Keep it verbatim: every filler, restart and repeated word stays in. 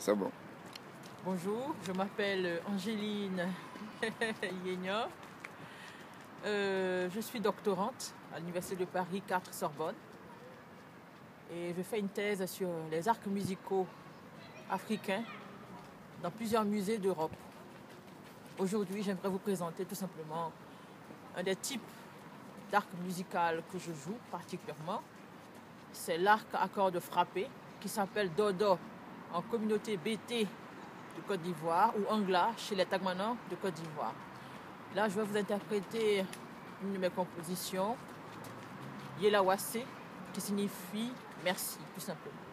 C'est bon. Bonjour, je m'appelle Angéline Yénior. Euh, je suis doctorante à l'Université de Paris quatre Sorbonne et je fais une thèse sur les arts musicaux africains dans plusieurs musées d'Europe. Aujourd'hui, j'aimerais vous présenter tout simplement un des types d'arc musical que je joue particulièrement. C'est l'arc à cordes frappées qui s'appelle Dodo en communauté B T de Côte d'Ivoire ou Angla chez les Tagmanan de Côte d'Ivoire. Là, je vais vous interpréter une de mes compositions, Yelawase, qui signifie merci, tout simplement.